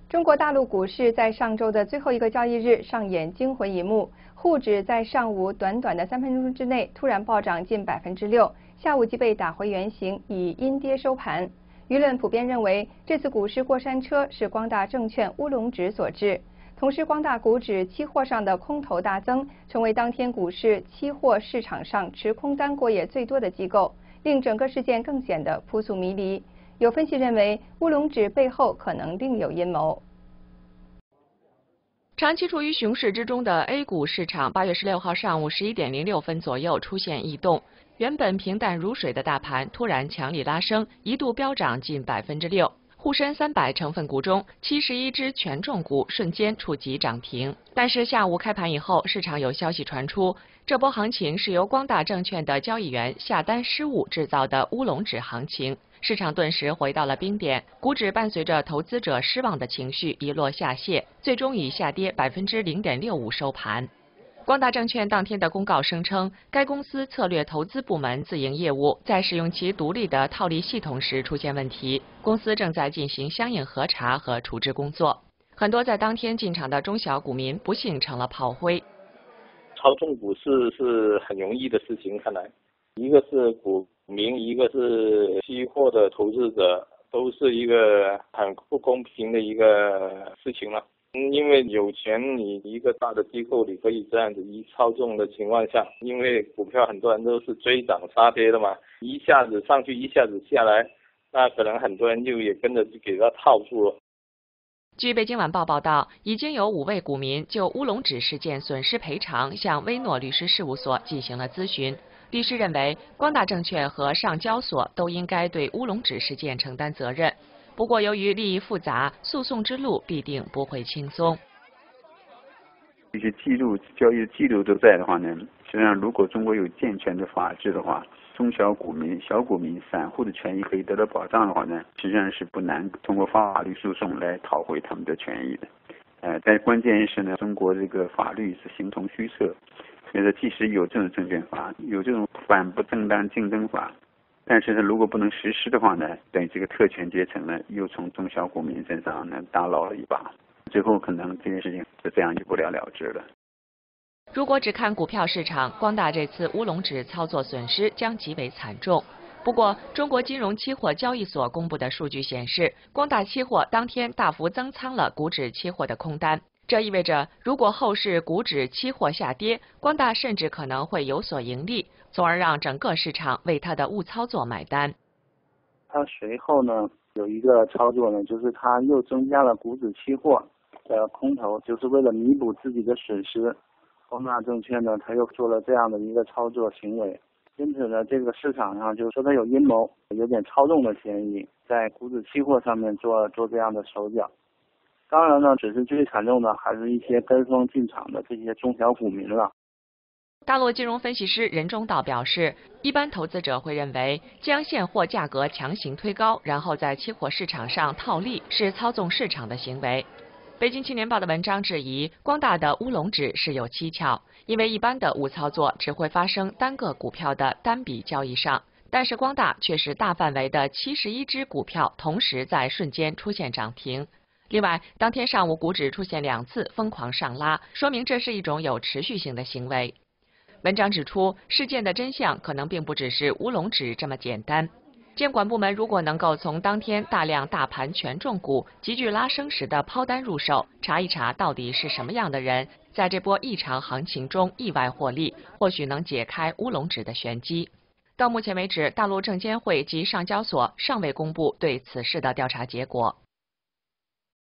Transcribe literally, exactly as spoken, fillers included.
中国大陆股市在上周的最后一个交易日上演惊魂一幕，沪指在上午短短的三分钟之内突然暴涨近百分之六，下午即被打回原形，以阴跌收盘。舆论普遍认为，这次股市过山车是光大证券乌龙指所致。同时，光大股指期货上的空头大增，成为当天股市期货市场上持空单过夜最多的机构，令整个事件更显得扑朔迷离。有分析认为，乌龙指背后可能另有阴谋。 长期处于熊市之中的 A 股市场，八月十六号上午十一点零六分左右出现异动，原本平淡如水的大盘突然强力拉升，一度飙涨近百分之六。沪深三百成分股中，七十一只权重股瞬间触及涨停。但是下午开盘以后，市场有消息传出，这波行情是由光大证券的交易员下单失误制造的乌龙指行情。市场顿时回到了冰点，股指伴随着投资者失望的情绪一落下泻，最终以下跌百分之零点六五收盘。光大证券当天的公告声称，该公司策略投资部门自营业务在使用其独立的套利系统时出现问题，公司正在进行相应核查和处置工作。很多在当天进场的中小股民不幸成了炮灰。 操纵股市是很容易的事情，看来一个是股民，一个是期货的投资者，都是一个很不公平的一个事情了。因为有钱，你一个大的机构你可以这样子一操纵的情况下，因为股票很多人都是追涨杀跌的嘛，一下子上去一下子下来，那可能很多人就也跟着就给他套住了。 据北京晚报报道，已经有五位股民就乌龙指事件损失赔偿向威诺律师事务所进行了咨询。律师认为，光大证券和上交所都应该对乌龙指事件承担责任。不过，由于利益复杂，诉讼之路必定不会轻松。 这些记录、交易记录都在的话呢，实际上如果中国有健全的法治的话，中小股民、小股民、散户的权益可以得到保障的话呢，实际上是不难通过法律诉讼来讨回他们的权益的。呃，但关键是呢，中国这个法律是形同虚设，所以说即使有这种证券法，有这种反不正当竞争法，但是呢，如果不能实施的话呢，等于这个特权阶层呢，又从中小股民身上呢打捞了一把，最后可能这件事情就这样就不了了之了。 如果只看股票市场，光大这次乌龙指操作损失将极为惨重。不过，中国金融期货交易所公布的数据显示，光大期货当天大幅增仓了股指期货的空单。这意味着，如果后市股指期货下跌，光大甚至可能会有所盈利，从而让整个市场为它的误操作买单。 它随后呢有一个操作呢，就是它又增加了股指期货的空头，就是为了弥补自己的损失。光大证券呢，它又做了这样的一个操作行为，因此呢，这个市场上就说它有阴谋，有点操纵的嫌疑，在股指期货上面做做这样的手脚。当然呢，只是最惨重的还是一些跟风进场的这些中小股民了。 大陆金融分析师任中道表示，一般投资者会认为，将现货价格强行推高，然后在期货市场上套利，是操纵市场的行为。北京青年报的文章质疑，光大的乌龙指是有蹊跷，因为一般的误操作只会发生单个股票的单笔交易上，但是光大却是大范围的七十一只股票同时在瞬间出现涨停。另外，当天上午股指出现两次疯狂上拉，说明这是一种有持续性的行为。文章指出，事件的真相可能并不只是乌龙指这么简单。监管部门如果能够从当天大量大盘权重股急剧拉升时的抛单入手，查一查到底是什么样的人在这波异常行情中意外获利，或许能解开乌龙指的玄机。到目前为止，大陆证监会及上交所尚未公布对此事的调查结果。